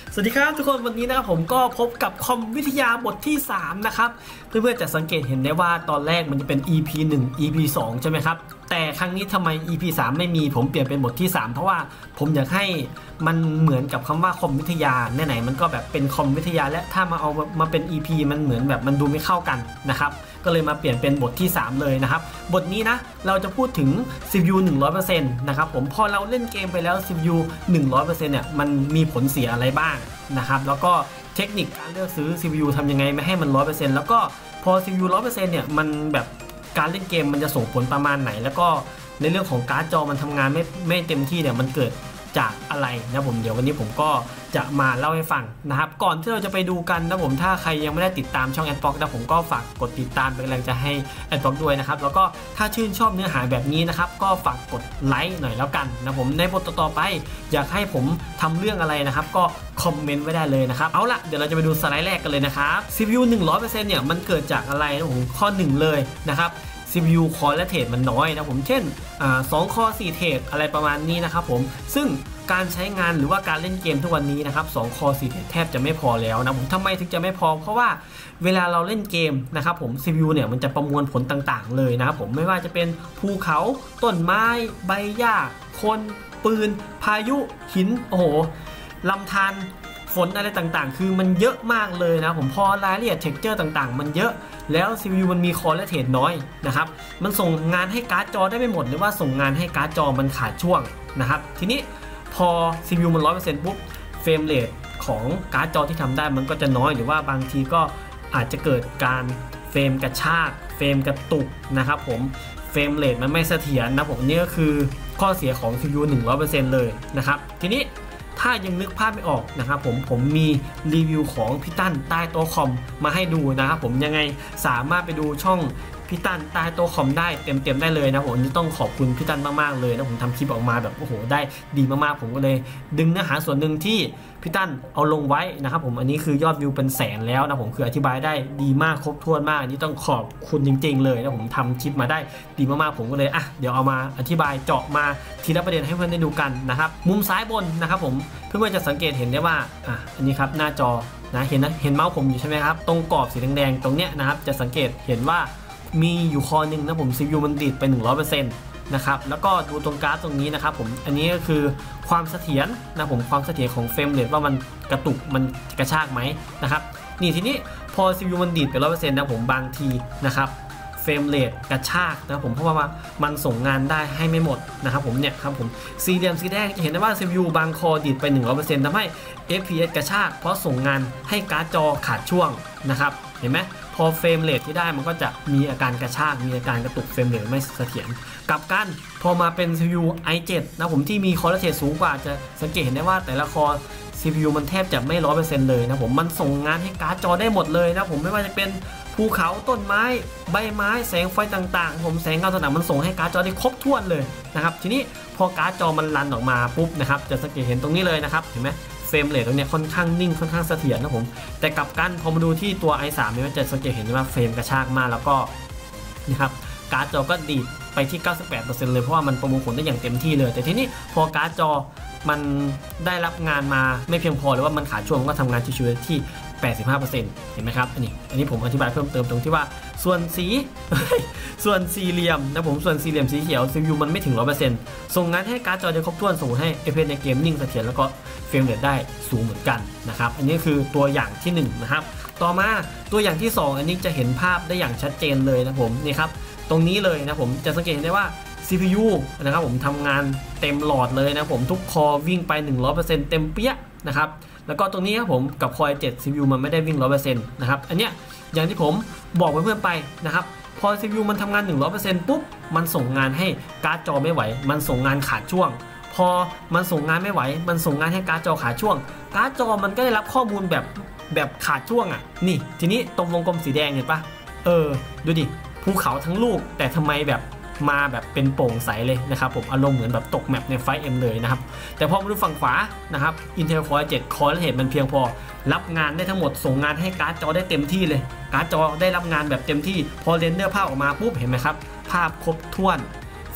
สวัสดีครับทุกคนวันนี้นะครับผมก็พบกับคอมวิทยาบทที่3นะครับเพื่อนๆจะสังเกตเห็นได้ว่าตอนแรกมันจะเป็น EP 1 EP 2ใช่ไหมครับแต่ครั้งนี้ทำไม EP 3ไม่มีผมเปลี่ยนเป็นบทที่3เพราะว่าผมอยากให้มันเหมือนกับคำว่าคอมวิทยาไหนๆมันก็แบบเป็นคอมวิทยาและถ้ามาเอามาเป็น EP มันเหมือนแบบมันดูไม่เข้ากันนะครับก็เลยมาเปลี่ยนเป็นบทที่3เลยนะครับบทนี้นะเราจะพูดถึง CPU 100% นะครับผมพอเราเล่นเกมไปแล้ว CPU 100% เนี่ยมันมีผลเสียอะไรบ้างนะครับแล้วก็เทคนิคการเลือกซื้อ CPU ทำยังไงไม่ให้มัน 100% แล้วก็พอ CPU 100% เนี่ยมันแบบการเล่นเกมมันจะส่งผลประมาณไหนแล้วก็ในเรื่องของการ์ดจอมันทำงานไม่เต็มที่เนี่ยมันเกิดจากอะไรนะผมเดี๋ยววันนี้ผมก็จะมาเล่าให้ฟังนะครับก่อนที่เราจะไปดูกันนะผมถ้าใครยังไม่ได้ติดตามช่อง AdBlock นะผมก็ฝากกดติดตามเป็นกำลังใจให้ AdBlock ด้วยนะครับแล้วก็ถ้าชื่นชอบเนื้อหาแบบนี้นะครับก็ฝากกดไลค์หน่อยแล้วกันนะผมในบทต่อไปอยากให้ผมทำเรื่องอะไรนะครับก็คอมเมนต์ไว้ได้เลยนะครับเอาละเดี๋ยวเราจะไปดูสไลด์แรกกันเลยนะครับ CPU 100% เนี่ยมันเกิดจากอะไรนะผมข้อ1เลยนะครับCPU คอร์และเทรดมันน้อยนะผมเช่น2คอร์4เทรดอะไรประมาณนี้นะครับผมซึ่งการใช้งานหรือว่าการเล่นเกมทุกวันนี้นะครับ2คอร์4เทรดแทบจะไม่พอแล้วนะผมทำไมถึงจะไม่พอเพราะว่าเวลาเราเล่นเกมนะครับผม CPU เนี่ยมันจะประมวลผลต่างๆเลยนะครับผมไม่ว่าจะเป็นภูเขาต้นไม้ใบหญ้าคนปืนพายุหินโอ้โหลำธารฝนอะไรต่างๆคือมันเยอะมากเลยนะผมพอรายละเอียดเท็กเจอร์ต่างๆมันเยอะแล้ว CPU มันมีคอร์และเทรดน้อยนะครับมันส่งงานให้การ์ดจอได้ไม่หมดหรือว่าส่งงานให้การ์ดจอมันขาดช่วงนะครับทีนี้พอ CPU มัน 100% ปุ๊บเฟรมเรทของการ์ดจอที่ทำได้มันก็จะน้อยหรือว่าบางทีก็อาจจะเกิดการเฟรมกระชากเฟรมกระตุกนะครับผมเฟรมเรทมันไม่เสถียรนะผมนี่ก็คือข้อเสียของ CPU 100% เลยนะครับทีนี้ถ้ายังนึกภาพไม่ออกนะครับผมมีรีวิวของพี่ตั้นใต้โต๊ะคอมมาให้ดูนะครับผมยังไงสามารถไปดูช่องพี่ตั้นใต้โต๊ะคอมได้เต็มได้เลยนะผมนี่ต้องขอบคุณพี่ตั้นมากๆเลยนะผมทำคลิปออกมาแบบโอ้โหได้ดีมากๆผมก็เลยดึงเนื้อหาส่วนหนึ่งที่พี่ตั้นเอาลงไว้นะครับผมอันนี้คือยอดวิวเป็นแสนแล้วนะผมคืออธิบายได้ดีมากครบถ้วนมากอันนี้ต้องขอบคุณจริงๆเลยนะผมทำคลิปมาได้ดีมากๆผมก็เลยเดี๋ยวเอามาอธิบายเจาะมาทีละประเด็นให้เพื่อนได้ดูกันนะครับมุมซ้ายบนนะครับผมเพื่อนๆจะสังเกตเห็นได้ว่าอันนี้ครับหน้าจอนะเห็นเมาส์ผมอยู่ใช่ไหมครับตรงกรอบสีแดงๆตรงเนี้ยนะครับจะสังเกตเห็นว่ามีอยู่คอหนึ่งนะผม CPU มันดีดไป 100% นะครับแล้วก็ดูตรงการ์ดตรงนี้นะครับผมอันนี้ก็คือความเสถียรนะผมความเสถียรของเฟรมเรทว่ามันกระตุกมันกระชากไหมนะครับนี่ทีนี้พอ CPU มันดีดไป 100% นะผมบางทีนะครับเฟรมเรทกระชากนะผมเพราะว่ามันส่งงานได้ให้ไม่หมดนะครับผมเนี่ยครับผมสี่เหลี่ยมสีแดงจะเห็นได้ว่า CPU บางคอดีดไป 100% ทำให้ FPS กระชากเพราะส่งงานให้การ์ดจอขาดช่วงนะครับเห็นไหมพอเฟรมเรทที่ได้มันก็จะมีอาการกระชากมีอาการกระตุกเฟรมเรทไม่เสถียรกับกันพอมาเป็น CPU i7 นะผมที่มีคอร์เรทสูงกว่าจะสังเกตเห็นได้ว่าแต่ละคอ CPU มันแทบจะไม่ 100% เลยนะผมมันส่งงานให้การ์ดจอได้หมดเลยนะผมไม่ว่าจะเป็นภูเขาต้นไม้ใบไม้แสงไฟต่างๆผมแสงเงาต่างๆมันส่งให้การ์ดจอได้ครบถ้วนเลยนะครับทีนี้พอการ์ดจอมันรันออกมาปุ๊บนะครับจะสังเกตเห็นตรงนี้เลยนะครับเห็นไหมเฟรมเรทตรงนี้ค่อนข้างนิ่งค่อนข้างเสถียรนะผมแต่กลับกันพอมาดูที่ตัว i3 เนี่ยจะสังเกตเห็นว่าเฟรมกระชากมากแล้วก็นะครับการ์ดจอก็ดีดไปที่ 98% เลยเพราะว่ามันประมวลผลได้อย่างเต็มที่เลยแต่ทีนี้พอการ์ดจอมันได้รับงานมาไม่เพียงพอหรือว่ามันขาดช่วงก็ทำงานชิวๆที่ 85% เห็นไหมครับอันนี้ผมอธิบายเพิ่มเติมตรงที่ว่าส่วนสี่เหลี่ยมนะผมส่วนสี่เหลี่ยมสีเขียว CPU มันไม่ถึง 100% ส่งงานให้การ์ดจอได้ครบถ้วนส่งให้ FPS ในเกมนิ่งเสถียรแล้วก็เฟรมเรทได้สูงเหมือนกันนะครับอันนี้คือตัวอย่างที่1นะครับต่อมาตัวอย่างที่2อันนี้จะเห็นภาพได้อย่างชัดเจนเลยนะผมนี่ครับตรงนี้เลยนะผมจะสังเกตได้ว่า CPU นะครับผมทำงานเต็มหลอดเลยนะผมทุกคอวิ่งไป 100% เต็มเปี้ยนะครับแล้วก็ตรงนี้ครับผมกับคอ i7 CPU มันไม่ได้วิ่ง 100% นะครับอันเนี้ยอย่างที่ผมบอกเพื่อนๆไปนะครับพอ CPU มันทำงาน 100% ปุ๊บมันส่งงานให้การ์ดจอไม่ไหวมันส่งงานขาดช่วงพอมันส่งงานไม่ไหวมันส่งงานให้การ์ดจอขาดช่วงการ์ดจอมันก็ได้รับข้อมูลแบบขาดช่วงนี่ทีนี้ตรงวงกลมสีแดงเห็นปะดูดิภูเขาทั้งลูกแต่ทำไมแบบมาแบบเป็นโปร่งใสเลยนะครับผมอารมณ์เหมือนแบบตกแมปในไฟเอ็มเลยนะครับแต่พอมาดูฝั่งขวานะครับ Intel Core i7 Core Rate มันเพียงพอรับงานได้ทั้งหมดส่งงานให้การ์ดจอได้เต็มที่เลยการ์ดจอได้รับงานแบบเต็มที่พอเรนเดอร์ภาพออกมาปุ๊บเห็นไหมครับภาพครบถ้วนเฟ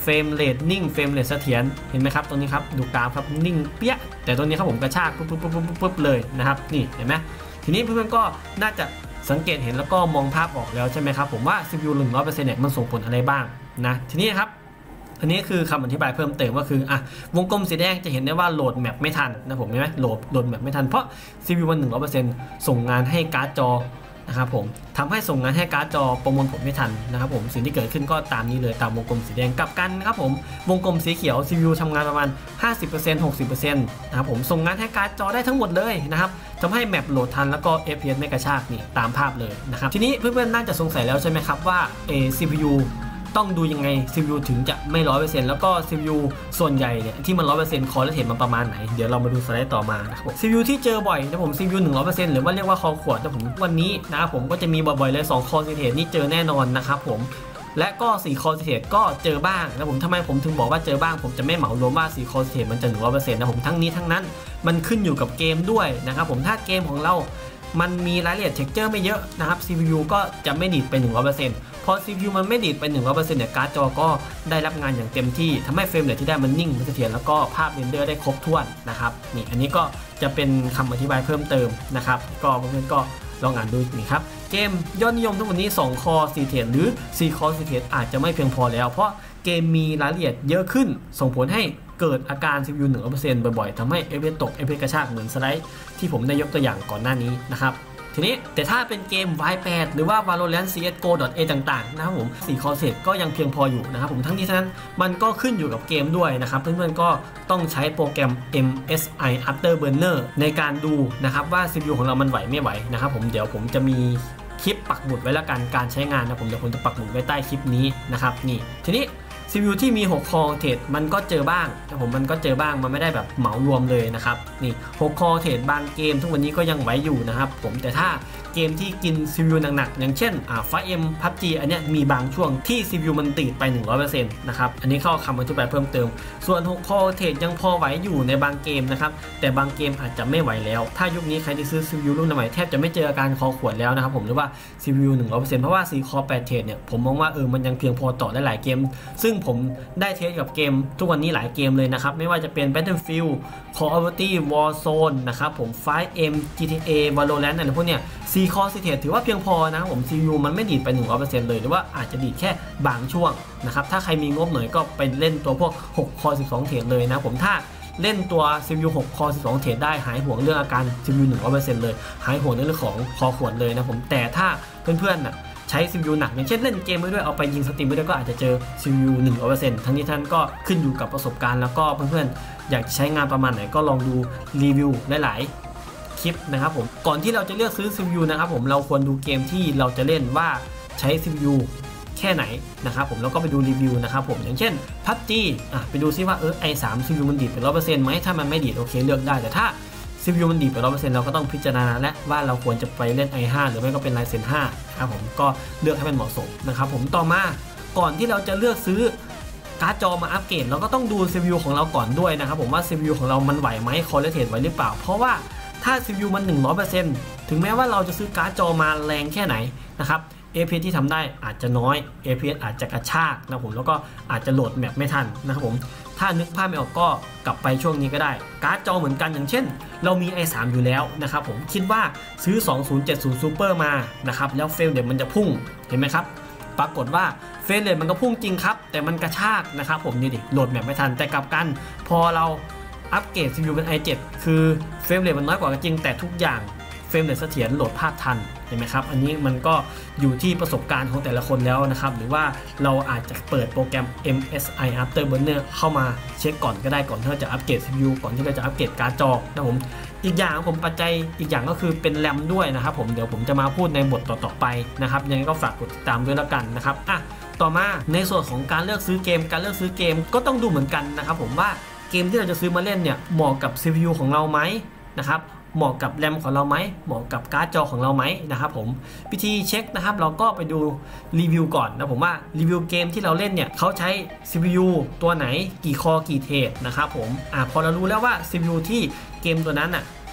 เฟรมเรทนิ่งเฟรมเรทเสถียรเห็นไหมครับตรงนี้ครับดูกราฟครับนิ่งเปี้ยแต่ตัวนี้ครับผมกระชากปุ๊บเลยนะครับนี่เห็นไหมทีนี้เพื่อนๆก็น่าจะสังเกตเห็นแล้วก็มองภาพออกแล้วใช่ไหมครับผมว่า CPU 100%เนี่ยมันส่งผลอะไรบ้างนะทีนี้ครับอันนี้คือคำอธิบายเพิ่มเติมก็คือวงกลมสีแดงจะเห็นได้ว่าโหลดแมปไม่ทันนะผมเห็นไหมโหลดแมปไม่ทันเพราะ CPU มัน 100% ส่งงานให้การ์ดจอนะครับผมทำให้ส่งงานให้การ์ดจอประมวลผลไม่ทันนะครับผมสิ่งที่เกิดขึ้นก็ตามนี้เลยตามวงกลมสีแดงกลับกันนะครับผมวงกลมสีเขียว CPU ทำงานประมาณ 50% 60% นะครับผมส่งงานให้การ์ดจอได้ทั้งหมดเลยนะครับทำให้แมปโหลดทันแล้วก็ FPS ไม่กระชากนี่ตามภาพเลยนะครับทีนี้เพื่อนๆน่าจะสงสัยแล้วใช่ไหมครับว่าCPU ต้องดูยังไง CPU ถึงจะไม่ 100% แล้วก็ CPU ส่วนใหญ่เนี่ยที่มัน 100% คอร์และเทรดมันประมาณไหนเดี๋ยวเรามาดูสไลด์ต่อมานะครับ CPU ที่เจอบ่อยนะผม CPU 100% หรือว่าเรียกว่าคอขวดนะผมวันนี้นะครับผมก็จะมีบ่อยๆเลย2คอร์เทรดนี่เจอแน่นอนนะครับผมและก็4คอร์เทรดก็เจอบ้างนะผมทำไมผมถึงบอกว่าเจอบ้างผมจะไม่เหมารวมว่า4คอร์เทรดมันจะ 100% นะผมทั้งนี้ทั้งนั้นมันขึ้นอยู่กับเกมด้วยนะครับผมถ้าเกมของเรามันมีรายละเอียดเท็กเจอร์ไม่เยอะนะครับ CPU ก็จะไม่ดีดไป 100%พอ CPU มันไม่ดีดไป 100% เนี่ยการ์ดจอก็ได้รับงานอย่างเต็มที่ทำให้เฟรมเรทที่ได้มันนิ่งมันเสถียรแล้วก็ภาพเรนเดอร์ได้ครบถ้วนนะครับนี่อันนี้ก็จะเป็นคำอธิบายเพิ่มเติมนะครับก็เพื่อนๆก็ลองอ่านดูนี่ครับเกมยอดนิยมทั้งหมดนี้2คอร์4เทรดหรือ4คอร์4เทรดอาจจะไม่เพียงพอแล้วเพราะเกมมีรายละเอียดเยอะขึ้นส่งผลให้เกิดอาการ CPU 100% บ่อยๆทำให้ FPS ตก FPS กระชากเหมือนสไลด์ที่ผมได้ยกตัวอย่างก่อนหน้านี้นะครับทีนี้แต่ถ้าเป็นเกม Y8 หรือว่า Valorant CSGO.A ต่างๆนะครับผม4คอร์เซตก็ยังเพียงพออยู่นะครับผมทั้งนี้ทั้งนั้นมันก็ขึ้นอยู่กับเกมด้วยนะครับเพื่อนๆก็ต้องใช้โปรแกรม MSI Afterburner ในการดูนะครับว่า CPU ของเรามันไหวไม่ไหวนะครับผมเดี๋ยวผมจะมีคลิปปักหมุดไว้แล้วกันการใช้งานนะผมเดี๋ยวผมจะปักหมุดไว้ใต้คลิปนี้นะครับนี่ทีนี้CPU ที่มี6คอร์เทรดมันก็เจอบ้างแต่ผมมันก็เจอบ้างมันไม่ได้แบบเหมารวมเลยนะครับนี่6คอร์เทรดบางเกมทุกวันนี้ก็ยังไหวอยู่นะครับผมแต่ถ้าเกมที่กิน CPU หนักๆอย่างเช่น5M PUBG อันเนี้ยมีบางช่วงที่ CPU มันติดไป 100% นะครับอันนี้เข้าคำอธิบายเพิ่มเติมส่วน6คอร์เทรดยังพอไหวอยู่ในบางเกมนะครับแต่บางเกมอาจจะไม่ไหวแล้วถ้ายุคนี้ใครที่ซื้อ CPU รุ่นใหม่แทบจะไม่เจออาการคอขวดแล้วนะครับผมหรือว่า CPU 100% เพราะว่า4คอร์8เทรดเนี่ยผมมองว่ามันยังเพียงพอต่อได้หลายเกมซึ่งผมได้เทสกับเกมทุกวันนี้หลายเกมเลยนะครับไม่ว่าจะเป็น Battlefield Call of Duty Warzone นะครับผม 5M GTA Valorant อะไรพวกเนี้ย4 Core 4เทรดถือว่าเพียงพอนะครับผม CPU มันไม่ดีดไป 100% เลยหรือว่าอาจจะดีดแค่บางช่วงนะครับถ้าใครมีงบหน่อยก็ไปเล่นตัวพวก6 Core 12 เทรดเลยนะผมถ้าเล่นตัว CPU 6 Core 12 เทรดได้หายห่วงเรื่องอาการ CPU 100% เลยหายห่วงเรื่องของคอขวดเลยนะผมแต่ถ้าเพื่อนๆน่ะใช้ CPU หนักอย่างเช่นเล่นเกมไปด้วยเอาไปยิงสตรีมไปด้วยก็อาจจะเจอ CPU 100% ทั้งนี้ท่านก็ขึ้นอยู่กับประสบการณ์แล้วก็เพื่อนๆอยากใช้งานประมาณไหนก็ลองดูรีวิวหลายๆคลิปนะครับผมก่อนที่เราจะเลือกซื้อ CPU นะครับผมเราควรดูเกมที่เราจะเล่นว่าใช้ CPU แค่ไหนนะครับผมแล้วก็ไปดูรีวิวนะครับผมอย่างเช่น PUBG ไปดูซิว่าi3 CPU มันดีดไป 100% ไหมถ้ามันไม่ดีดโอเคเลือกได้แต่ถ้าCPU มันดีไป 100% เราก็ต้องพิจารณาและว่าเราควรจะไปเล่น i5 หรือไม่ก็เป็น Ryzen 5ครับผมก็เลือกให้มันเหมาะสมนะครับผมต่อมาก่อนที่เราจะเลือกซื้อการ์ดจอมาอัปเกรดเราก็ต้องดู CPU ของเราก่อนด้วยนะครับผมว่า CPU ของเรามันไหวไหมคอร์เรเทรดไหวหรือเปล่าเพราะว่าถ้า CPU มัน 100% ถึงแม้ว่าเราจะซื้อการ์ดจอมาแรงแค่ไหนนะครับFPS ที่ทำได้อาจจะน้อย FPS อาจจะกระชากนะผมแล้วก็อาจจะโหลดแมปไม่ทันนะครับผมถ้านึกภาพไม่ออกก็กลับไปช่วงนี้ก็ได้การ์ดจอเหมือนกันอย่างเช่นเรามี i3 อยู่แล้วนะครับผมคิดว่าซื้อ2070 Super มานะครับแล้วเฟรมเรทมันจะพุ่งเห็นไหมครับปรากฏว่าเฟรมเรทมันก็พุ่งจริงครับแต่มันกระชากนะครับผมนี่ดิโหลดแมปไม่ทันแต่กลับกันพอเราอัปเกรด CPU เป็น i7 คือเฟรมเรทมันน้อยกว่าจริงแต่ทุกอย่างเฟรมเรทเสถียรโหลดภาพทันเห็นไหมครับอันนี้มันก็อยู่ที่ประสบการณ์ของแต่ละคนแล้วนะครับหรือว่าเราอาจจะเปิดโปรแกรม MSI Afterburner เข้ามาเช็คก่อนก็ได้ก่อนที่เราจะอัปเกรด CPU ก่อนที่เราจะอัปเกรดการ์ดจอนะผมอีกอย่างผมปัจจัยอีกอย่างก็คือเป็นแรมด้วยนะครับผมเดี๋ยวผมจะมาพูดในบทต่อๆไปนะครับยังไงก็ฝากกดติดตามด้วยแล้วกันนะครับต่อมาในส่วนของการเลือกซื้อเกมก็ต้องดูเหมือนกันนะครับผมว่าเกมที่เราจะซื้อมาเล่นเนี่ยเหมาะกับ CPU ของเราไหมนะครับเหมาะกับแรมของเราไหมเหมาะกับการ์ดจอของเราไหมนะครับผมวิธีเช็คนะครับเราก็ไปดูรีวิวก่อนนะผมว่ารีวิวเกมที่เราเล่นเนี่ยเขาใช้ CPU ตัวไหนกี่คอกี่เทรดนะครับผมพอเรารู้แล้วว่า CPU ที่เกมตัวนั้น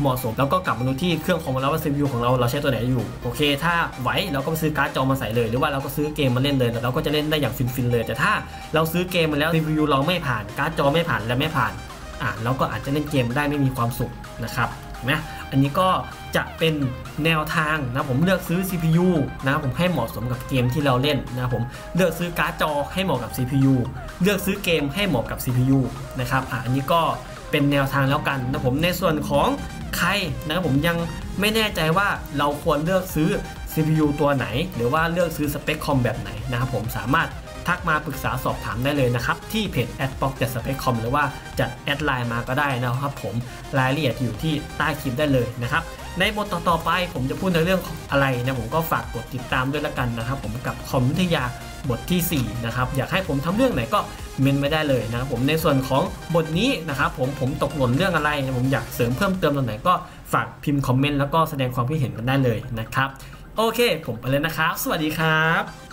เหมาะสมแล้วก็กลับมาดูที่เครื่องของเราว่า CPU ของเราใช้ตัวไหนอยู่โอเคถ้าไหวเราก็ไปซื้อการ์ดจอมาใส่เลยหรือว่าเราก็ซื้อเกมมาเล่นเลยเราก็จะเล่นได้อย่างฟินเลยแต่ถ้าเราซื้อเกมมาแล้ว CPU เราไม่ผ่านการ์ดจอไม่ผ่านและไม่ผ่านเราก็อาจจะเล่นเกมได้ไม่มีความสุขนะครับนะอันนี้ก็จะเป็นแนวทางนะผมเลือกซื้อ CPU นะผมให้เหมาะสมกับเกมที่เราเล่นนะผมเลือกซื้อการ์ดจอให้เหมาะกับ CPU เลือกซื้อเกมให้เหมาะกับ CPU นะครับอันนี้ก็เป็นแนวทางแล้วกันนะผมในส่วนของใครนะครับผมยังไม่แน่ใจว่าเราควรเลือกซื้อ CPU ตัวไหนหรือว่าเลือกซื้อสเปคคอมแบบไหนนะครับผมสามารถทักมาปรึกษาสอบถามได้เลยนะครับที่เพจ @box.specom หรือว่าจะแอดไลน์มาก็ได้นะครับผมรายละเอียดอยู่ที่ใต้คลิปได้เลยนะครับในบทต่อไปผมจะพูดในเรื่องอะไรนะผมก็ฝากกดติดตามด้วยละกันนะครับผมกับคอมวิทยาบทที่4นะครับอยากให้ผมทำเรื่องไหนก็เมนไม่ได้เลยนะครับผมในส่วนของบทนี้นะครับผมตกหล่นเรื่องอะไรผมอยากเสริมเพิ่มเติมตรงไหนก็ฝากพิมพ์คอมเมนต์แล้วก็แสดงความคิดเห็นกันได้เลยนะครับโอเคผมไปเลยนะครับสวัสดีครับ